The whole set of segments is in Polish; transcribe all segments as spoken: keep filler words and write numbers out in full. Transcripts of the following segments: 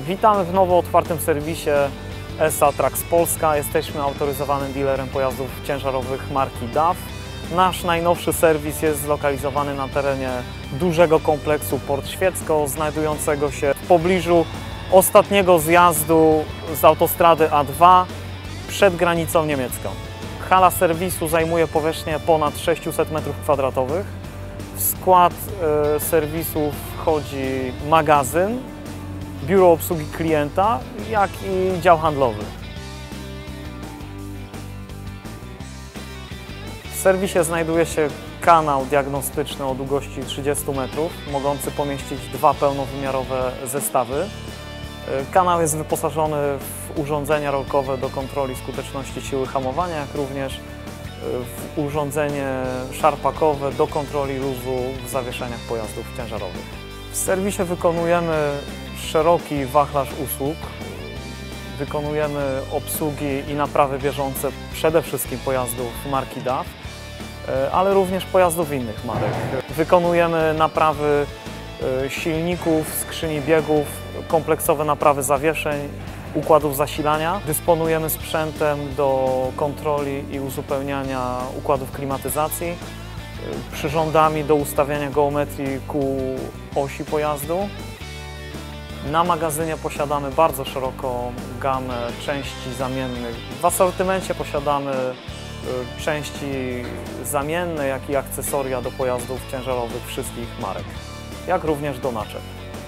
Witamy w nowo otwartym serwisie S A Trucks Polska. Jesteśmy autoryzowanym dealerem pojazdów ciężarowych marki D A F. Nasz najnowszy serwis jest zlokalizowany na terenie dużego kompleksu Port Świecko, znajdującego się w pobliżu ostatniego zjazdu z autostrady A dwa przed granicą niemiecką. Hala serwisu zajmuje powierzchnię ponad sześćset metrów kwadratowych. W skład y, serwisu wchodzi magazyn, biuro obsługi klienta, jak i dział handlowy. W serwisie znajduje się kanał diagnostyczny o długości trzydziestu metrów, mogący pomieścić dwa pełnowymiarowe zestawy. Kanał jest wyposażony w urządzenia rolkowe do kontroli skuteczności siły hamowania, jak również w urządzenie szarpakowe do kontroli luzu w zawieszeniach pojazdów ciężarowych. W serwisie wykonujemy szeroki wachlarz usług. Wykonujemy obsługi i naprawy bieżące przede wszystkim pojazdów marki D A F, ale również pojazdów innych marek. Wykonujemy naprawy silników, skrzyni biegów, kompleksowe naprawy zawieszeń, układów zasilania. Dysponujemy sprzętem do kontroli i uzupełniania układów klimatyzacji, przyrządami do ustawiania geometrii ku osi pojazdu. Na magazynie posiadamy bardzo szeroką gamę części zamiennych. W asortymencie posiadamy części zamienne, jak i akcesoria do pojazdów ciężarowych wszystkich marek, jak również do naczep.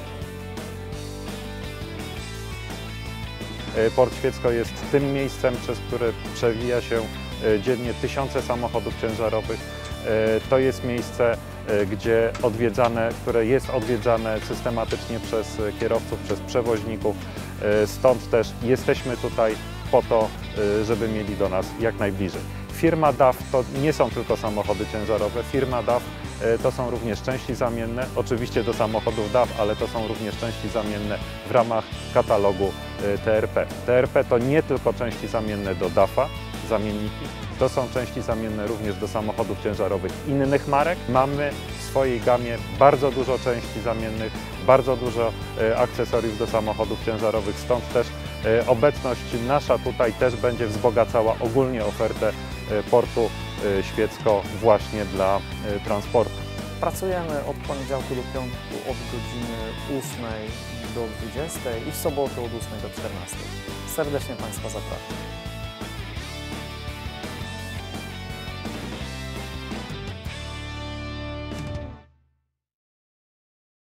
Port Świecko jest tym miejscem, przez które przewija się dziennie tysiące samochodów ciężarowych. To jest miejsce, gdzie odwiedzane, które jest odwiedzane systematycznie przez kierowców, przez przewoźników. Stąd też jesteśmy tutaj po to, żeby mieli do nas jak najbliżej. Firma D A F to nie są tylko samochody ciężarowe. Firma D A F to są również części zamienne, oczywiście do samochodów D A F, ale to są również części zamienne w ramach katalogu T R P. T R P to nie tylko części zamienne do D A F-a, zamienniki, to są części zamienne również do samochodów ciężarowych innych marek. Mamy w swojej gamie bardzo dużo części zamiennych, bardzo dużo akcesoriów do samochodów ciężarowych, stąd też obecność nasza tutaj też będzie wzbogacała ogólnie ofertę Portu Świecko właśnie dla transportu. Pracujemy od poniedziałku do piątku od godziny ósmej do dwudziestej i w soboty od ósmej do czternastej. Serdecznie Państwa zapraszam.